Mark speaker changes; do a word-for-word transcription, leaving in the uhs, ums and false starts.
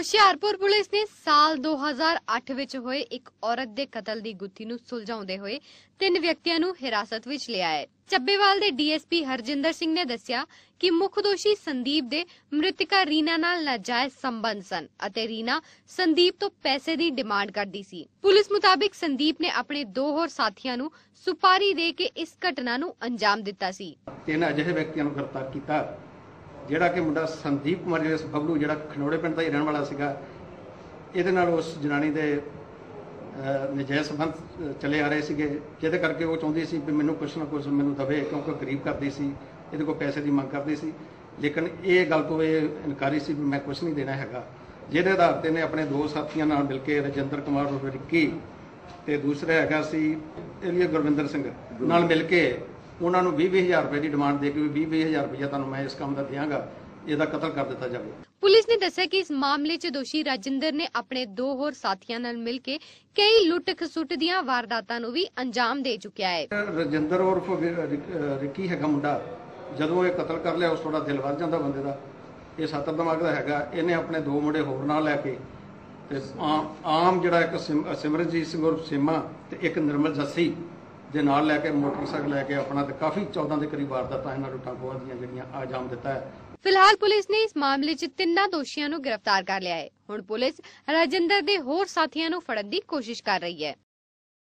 Speaker 1: Hoshiarpur police ਨੇ ਸਾਲ दो हज़ार आठ ਵਿੱਚ ਹੋਏ ਇੱਕ ਔਰਤ ਦੇ ਕਤਲ ਦੀ ਗੁੱਥੀ ਨੂੰ ਸੁਲਝਾਉਂਦੇ ਹੋਏ ਤਿੰਨ ਵਿਅਕਤੀਆਂ ਨੂੰ ਹਿਰਾਸਤ ਵਿੱਚ ਲਿਆ ਹੈ। ਚੱਬੇਵਾਲ ਦੇ ਡੀਐਸਪੀ ਹਰਜਿੰਦਰ ਸਿੰਘ ਨੇ ਦੱਸਿਆ ਕਿ ਮੁੱਖ ਦੋਸ਼ੀ ਸੰਦੀਪ ਦੇ ਮ੍ਰਿਤਕਾ ਰੀਨਾ ਨਾਲ ਨਾਜਾਇਜ਼ ਸੰਬੰਧ ਸਨ ਅਤੇ ਰੀਨਾ ਸੰਦੀਪ ਤੋਂ ਪੈਸੇ ਦੀ ਡਿਮਾਂਡ ਕਰਦੀ ਸੀ। ਪੁਲਿਸ ਮੁਤਾਬਿਕ ਸੰਦੀਪ ਨੇ ਆਪਣੇ ਦੋ ਹੋਰ ਸਾਥੀਆਂ ਨੂੰ ਸੁਪਾਰੀ ਦੇ ਕੇ ਇਸ ਘਟਨਾ ਨੂੰ ਅੰਜਾਮ ਦਿੱਤਾ ਸੀ।
Speaker 2: ਤਿੰਨ ਅਜਿਹੇ ਵਿਅਕਤੀਆਂ ਨੂੰ ਗ੍ਰਿਫਤਾਰ ਕੀਤਾ ਜਿਹੜਾ ਕਿ ਮੁੰਡਾ ਸੰਦੀਪ ਕੁਮਾਰ ਜਿਹੜਾ ਬਬਲੂ ਜਿਹੜਾ ਖਨੌੜੇ ਪਿੰਡ ਦਾ ਹੀ ਰਹਿਣ ਵਾਲਾ ਸੀਗਾ। ਇਹਦੇ ਨਾਲ ਉਸ ਜਨਾਨੀ ਦੇ ਨਜਾਇਜ਼ ਸੰਬੰਧ ਚਲੇ ਆ ਰਹੇ ਸੀਗੇ, ਜਿਹਦੇ ਕਰਕੇ ਉਹ ਚਾਹੁੰਦੀ ਸੀ ਵੀ ਮੈਨੂੰ ਕੁਛ ਨਾ ਕੁਛ ਮੈਨੂੰ ਦਵੇ, ਕਿਉਂਕਿ ਗਰੀਬ ਕਰਦੀ ਸੀ, ਇਹਦੇ ਕੋਲ ਪੈਸੇ ਦੀ ਮੰਗ ਕਰਦੀ ਸੀ। ਲੇਕਿਨ ਇਹ ਗੱਲ ਤੋਂ ਇਹ ਇਨਕਾਰੀ ਸੀ ਵੀ ਮੈਂ ਕੁਛ ਨਹੀਂ ਦੇਣਾ ਹੈਗਾ, ਜਿਹਦੇ ਆਧਾਰ ਤੇ ਨੇ ਆਪਣੇ ਦੋ ਸਾਥੀਆਂ ਨਾਲ ਮਿਲ ਕੇ ਰਜਿੰਦਰ ਕੁਮਾਰ ਉਰਫ ਰਿੱਕੀ ਤੇ ਦੂਸਰਾ ਹੈਗਾ ਸੀ ਏਲੀਆ ਗੁਰਵਿੰਦਰ ਸਿੰਘ ਨਾਲ ਮਿਲ ਕੇ ਉਹਨਾਂ ਨੂੰ ਵੀਹ ਵੀਹ ਹਜ਼ਾਰ ਰੁਪਏ ਦੀ ਡਿਮਾਂਡ ਦੇ ਕੇ ਵੀ ਵੀਹ ਵੀਹ ਹਜ਼ਾਰ ਰੁਪਇਆ ਤੁਹਾਨੂੰ ਮੈਂ ਇਸ ਕੰਮ ਦਾ ਦਿਆਂਗਾ, ਇਹਦਾ ਕਤਲ ਕਰ ਦਿੱਤਾ ਜਾਵੇ। ਪੁਲਿਸ
Speaker 1: ਨੇ ਦੱਸਿਆ ਕਿ ਇਸ ਮਾਮਲੇ 'ਚ ਦੋਸ਼ੀ ਰਾਜਿੰਦਰ ਨੇ ਆਪਣੇ ਦੋ ਹੋਰ ਸਾਥੀਆਂ ਨਾਲ ਮਿਲ ਕੇ ਕਈ ਲੁੱਟ ਖਸੁੱਟ ਦੀਆਂ ਵਾਰਦਾਤਾਂ ਨੂੰ ਵੀ ਅੰਜਾਮ ਦੇ ਚੁੱਕਿਆ ਹੈ।
Speaker 2: ਰਜਿੰਦਰ ਉਰਫ ਰਿੱਕੀ ਹੈਗਾ ਮੁੰਡਾ, ਜਦੋਂ ਇਹ ਕਤਲ ਕਰ ਲਿਆ ਉਸ ਥੋੜਾ ਦਿਲ ਵੱਧ ਜਾਂਦਾ ਬੰਦੇ ਦਾ। ਇਹ ਸੱਤਰ ਦਿਮਾਗ ਦਾ ਹੈਗਾ। ਇਹਨੇ ਆਪਣੇ ਦੋ ਮੁੰਡੇ ਹੋਰ ਨਾਲ ਲੈ ਕੇ ਤੇ ਆਮ ਜਿਹੜਾ ਇੱਕ ਸਿਮਰਨਜੀਤ ਸਿੰਘ ਉਰਫ ਸੀਮਾ ਤੇ ਇੱਕ ਨਿਰਮਲ ਜੱਸੀ ਦੇ ਨਾਲ ਲੈ ਕੇ ਮੋਟਰਸਾਈਕਲ ਲੈ ਕੇ ਆਪਣਾ ਤੇ ਕਾਫੀ ਚੌਦਾਂ ਦੇ ਕਰੀਬ ਵਾਰਦਾਤਾਂ ਇਹਨਾਂ ਲੁੱਟਾਂ ਖੋਹਾਂ ਦੀਆਂ ਜਿਹੜੀਆਂ ਅੰਜਾਮ ਦਿੱਤਾ ਹੈ।
Speaker 1: ਫਿਲਹਾਲ ਪੁਲਿਸ ਨੇ ਇਸ ਮਾਮਲੇ 'ਚ ਤਿੰਨਾਂ ਦੋਸ਼ੀਆਂ ਨੂੰ ਗ੍ਰਿਫਤਾਰ ਕਰ ਲਿਆ ਹੈ। ਹੁਣ ਪੁਲਿਸ ਰਾਜਿੰਦਰ ਦੇ ਹੋਰ ਸਾਥੀਆਂ ਨੂੰ ਫੜਨ ਦੀ ਕੋਸ਼ਿਸ਼ ਕਰ ਰਹੀ ਹੈ।